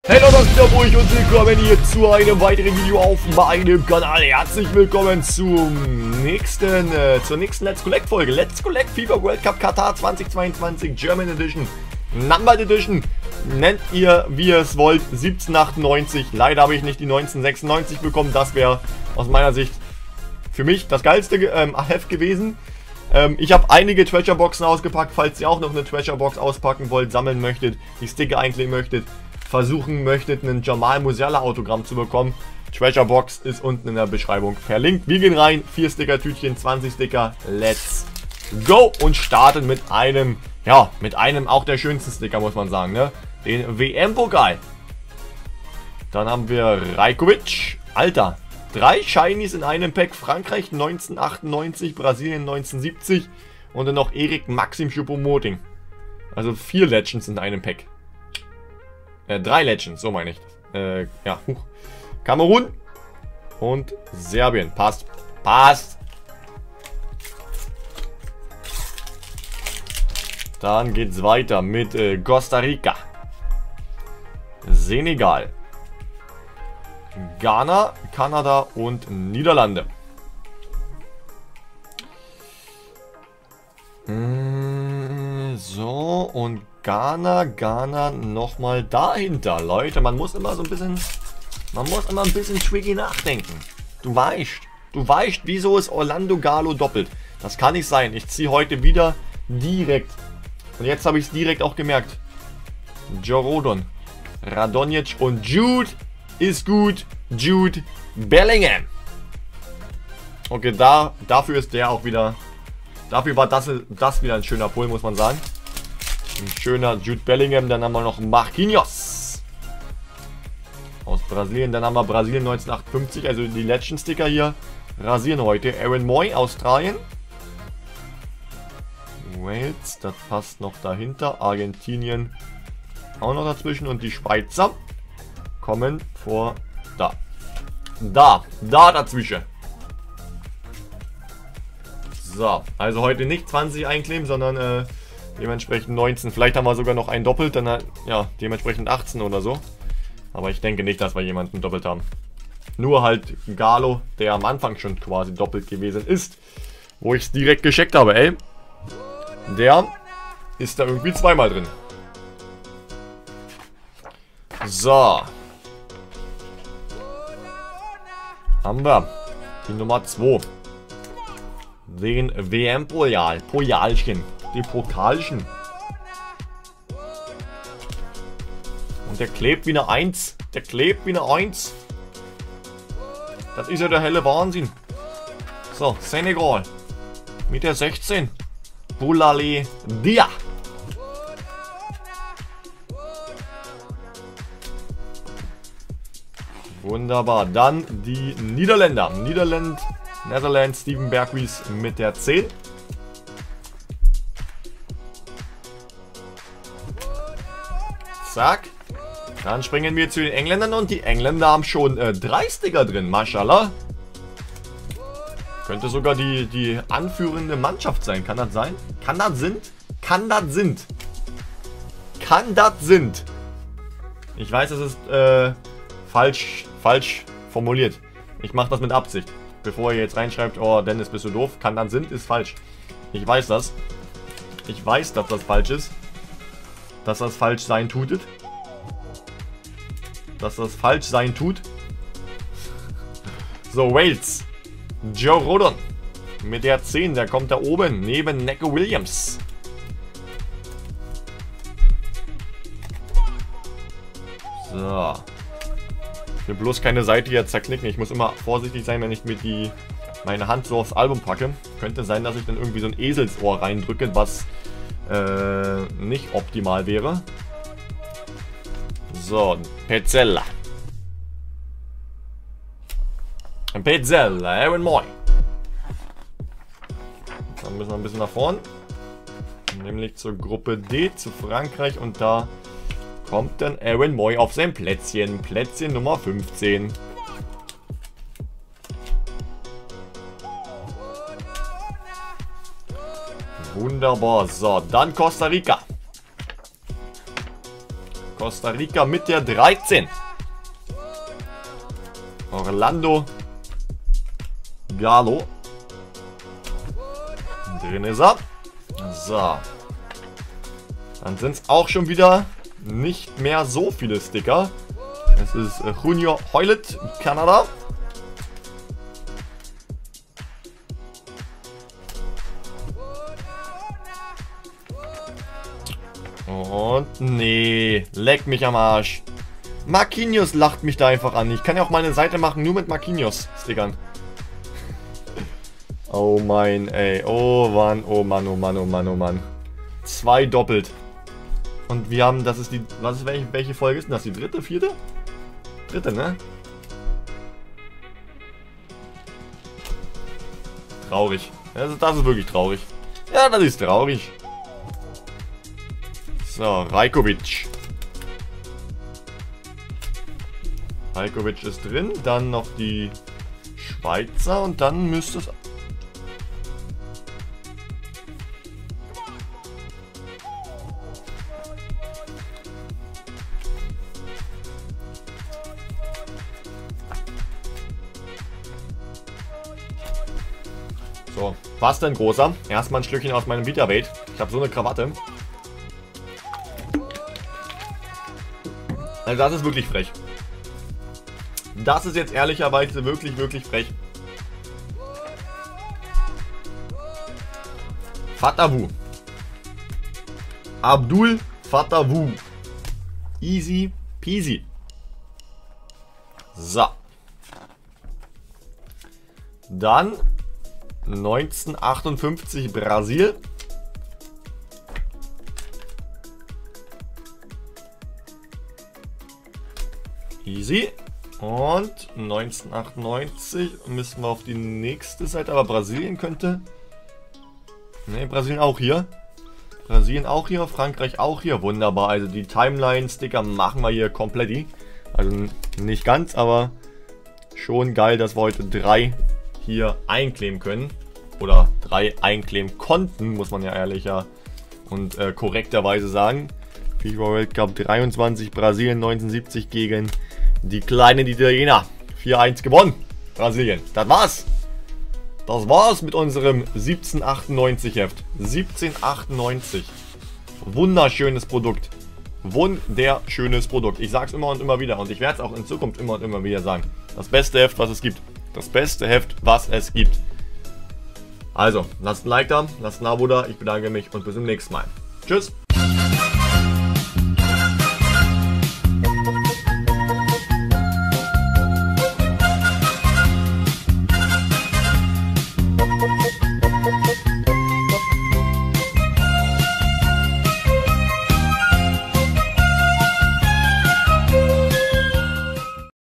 Hey Leute, und willkommen hier zu einem weiteren Video auf meinem Kanal. Herzlich willkommen zur nächsten Let's Collect Folge. Let's Collect FIFA World Cup Katar 2022 German Edition, Numbered Edition. Nennt ihr, wie ihr es wollt, 1798. Leider habe ich nicht die 1996 bekommen. Das wäre aus meiner Sicht für mich das geilste Heft gewesen. Ich habe einige Treasure Boxen ausgepackt. Falls ihr auch noch eine Treasure Box auspacken wollt, sammeln möchtet, die Sticker einkleben möchtet, versuchen möchtet, einen Jamal Musiala Autogramm zu bekommen, Treasure Box ist unten in der Beschreibung verlinkt. Wir gehen rein, 4 Sticker-Tütchen, 20 Sticker, let's go und starten mit einem, ja, auch der schönsten Sticker, muss man sagen, ne? Den WM-Pokal. Dann haben wir Rajkovic, Alter, 3 Shinies in einem Pack, Frankreich 1998, Brasilien 1970 und dann noch Erik Maxim Choupo-Moting. Also 4 Legends in einem Pack. 3 Legends, so meine ich das. Ja, Kamerun und Serbien. Passt. Passt. Dann geht's weiter mit Costa Rica, Senegal, Ghana, Kanada und Niederlande. So, und Ghana nochmal dahinter. Leute, man muss immer ein bisschen tricky nachdenken. Du weißt, wieso ist Orlando Galo doppelt? Das kann nicht sein. Ich ziehe heute wieder direkt. Und jetzt habe ich es direkt auch gemerkt. Joe Rodon, Radonjic und Jude ist gut. Jude Bellingham. Okay, dafür ist der auch wieder. Dafür war das wieder ein schöner Pull, muss man sagen. Ein schöner Jude Bellingham. Dann haben wir noch Marquinhos aus Brasilien. Dann haben wir Brasilien 1958. Also die Legend Sticker hier rasieren heute. Aaron Moy, Australien. Wales, das passt noch dahinter. Argentinien auch noch dazwischen. Und die Schweizer kommen vor da dazwischen. So, also heute nicht 20 einkleben, sondern dementsprechend 19. Vielleicht haben wir sogar noch einen doppelt, dann ja, dementsprechend 18 oder so. Aber ich denke nicht, dass wir jemanden doppelt haben. Nur halt Galo, der am Anfang schon quasi doppelt gewesen ist. Wo ich es direkt gescheckt habe, ey. Der ist da irgendwie zweimal drin. So. Haben wir die Nummer 2. Den WM-Pokalchen. Die Pokalchen. Und der klebt wie eine 1. Der klebt wie eine 1. Das ist ja der helle Wahnsinn. So, Senegal. Mit der 16. Boulaye Dia. Wunderbar. Dann die Niederländer. Netherlands, Steven Berghuis mit der 10. Zack. Dann springen wir zu den Engländern und die Engländer haben schon 3 Sticker drin. Mashallah. Könnte sogar die anführende Mannschaft sein. Kann das sein? Kann das sind? Ich weiß, es ist falsch formuliert. Ich mache das mit Absicht. Bevor ihr jetzt reinschreibt, oh Dennis, bist du doof. Kann dann sind, ist falsch. Ich weiß das. Ich weiß, dass das falsch ist. Dass das falsch sein tut. So, Wales. Joe Rodon. Mit der 10, der kommt da oben. Neben Neco Williams. So. Ich will bloß keine Seite jetzt zerknicken. Ich muss immer vorsichtig sein, wenn ich mir meine Hand so aufs Album packe. Könnte sein, dass ich dann irgendwie so ein Eselsohr reindrücke, was nicht optimal wäre. So, Pezzella. Aaron Moy. Dann müssen wir ein bisschen nach vorn. Nämlich zur Gruppe D, zu Frankreich. Und da kommt dann Aaron Moy auf sein Plätzchen. Plätzchen Nummer 15. Wunderbar. So, dann Costa Rica. Costa Rica mit der 13. Orlando Galo. Drin ist er. So. Dann sind es auch schon wieder nicht mehr so viele Sticker. Es ist Junior Hoilett, Kanada. Und nee, leck mich am Arsch. Marquinhos lacht mich da einfach an. Ich kann ja auch meine Seite machen, nur mit Marquinhos-Stickern. Oh mein, ey. Oh Mann, oh Mann, oh Mann, oh Mann, oh Mann. 2 doppelt. Und wir haben, das ist die, was ist, welche Folge ist denn das? Die dritte, vierte? Dritte, ne? Traurig. Das ist wirklich traurig. Ja, das ist traurig. So, Rajkovic. Rajkovic ist drin. Dann noch die Schweizer. Und dann müsste es... So, was denn, Großer? Erstmal ein Stückchen aus meinem Vita-Weight. Ich habe so eine Krawatte. Also das ist wirklich frech. Das ist jetzt ehrlicherweise wirklich, wirklich frech. Fatawu. Abdul Fatawu. Easy peasy. So. Dann 1958 Brasil. Easy. Und 1998 müssen wir auf die nächste Seite, aber Brasilien könnte... Ne, Brasilien auch hier. Brasilien auch hier, Frankreich auch hier. Wunderbar, also die Timeline-Sticker machen wir hier komplett. Also nicht ganz, aber schon geil, dass wir heute 3 hier einkleben können. Oder 3 einkleben konnten, muss man ja ehrlicher und korrekterweise sagen. FIFA World Cup 23, Brasilien 1970 gegen die kleinen Italiener. 4-1 gewonnen. Brasilien. Das war's. Das war's mit unserem 1798 Heft. 1798. Wunderschönes Produkt. Wunderschönes Produkt. Ich sag's immer und immer wieder und ich werde es auch in Zukunft immer und immer wieder sagen. Das beste Heft, was es gibt. Das beste Heft, was es gibt. Also, lasst ein Like da, lasst ein Abo da. Ich bedanke mich und bis zum nächsten Mal. Tschüss.